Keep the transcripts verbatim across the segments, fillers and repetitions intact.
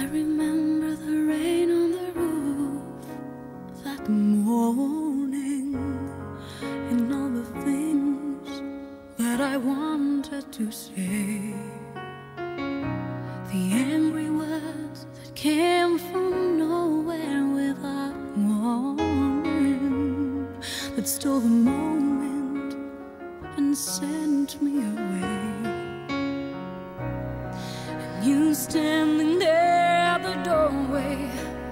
remember the rain on the roof that morning, and all the things that I wanted to say, the angry words that came from nowhere without warning, that stole the moment and sent me away. And you standing there at the doorway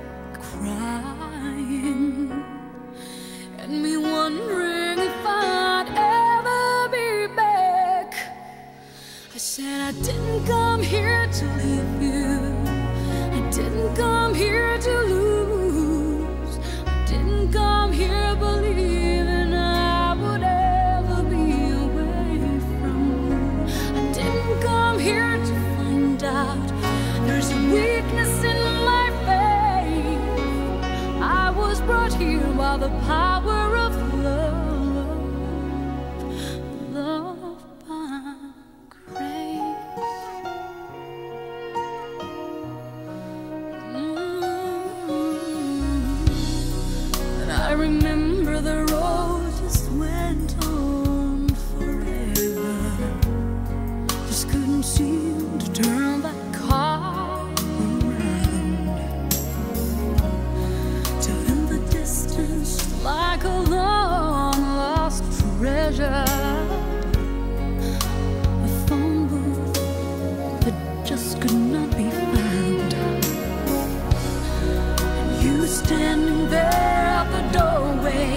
crying, and me wondering if I'd ever be back. I said I didn't come here to leave you, I didn't come here to lose, I didn't come here believing I would ever be away from you. I didn't come here to find out there's a weakness in my faith. I was brought here by the power of love, love by grace. Mm-hmm. And I remember the road just went on forever, just couldn't seem to turn that car around, till in the distance, like a long lost treasure, a phone booth that just could not be found, and you standing there at the doorway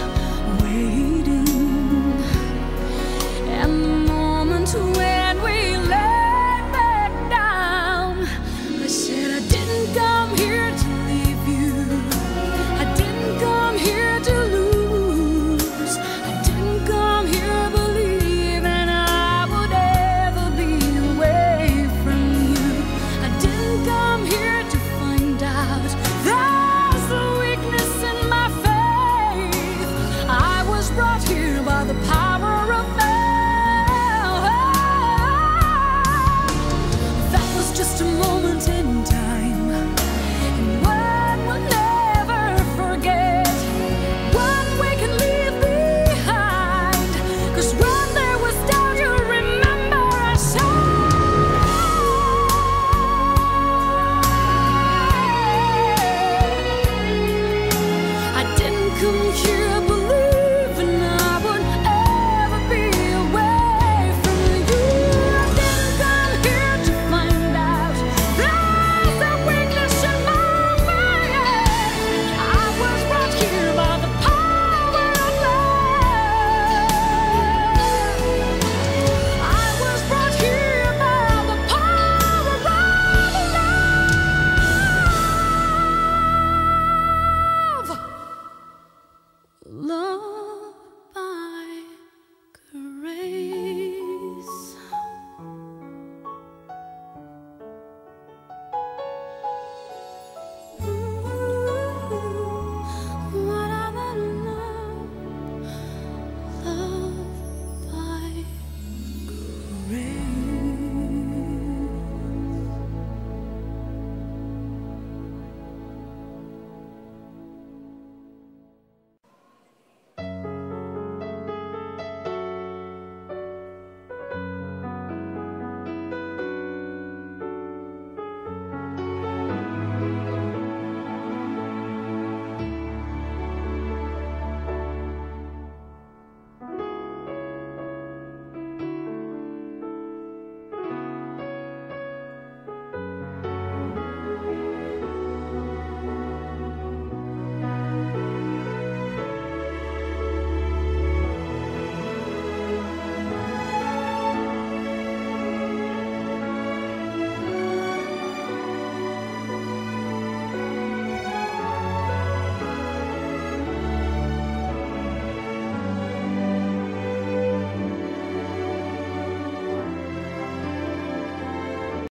waiting, and the moment when we laid back down, I said I didn't come here to leave you, I didn't come here to lose, I didn't come here believing I would ever be away from you. I didn't come here to find out there's a weakness in my faith. I was brought here by the power of love. That was just a moment